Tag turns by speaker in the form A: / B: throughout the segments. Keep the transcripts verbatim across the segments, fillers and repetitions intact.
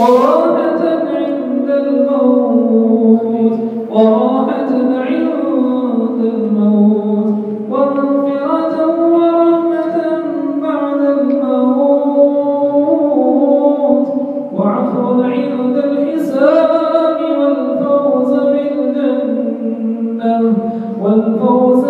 A: وراحة عند الموت وراحة عند الموت ومغفرة ورحمة بعد الموت وعفوا عند الحساب والفوز بالجنة والفوز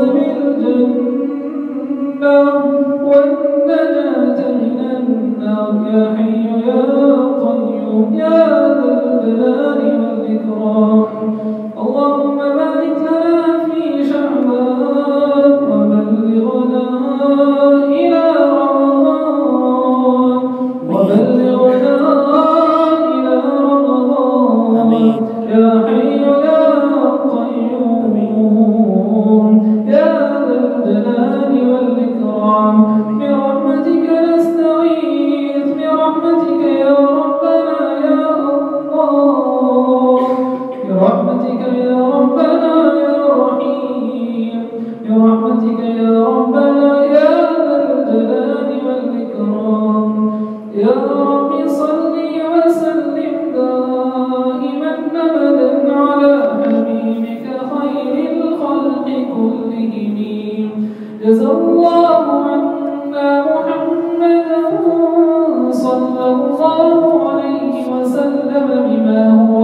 A: بالجنة والنجاة من النار يا حي يا قيوم يا ذا الجلال والإكرام. اللهم بارك لنا في شعبان وبلغنا إلى رمضان وبلغنا إلى رمضان يا حي يا قيوم يا ذا الجلال والإكرام. برحمتك نستغيث برحمتك يا ربنا يا الله برحمتك يا ربنا يا رحيم برحمتك يا ربنا يا ذا الجلال والإكرام. يا رب صل وسلم دائما أبدا على حبيبك خير الخلق كلهم. جزى الله عنا محمدا صلى الله عليه وسلم بما هو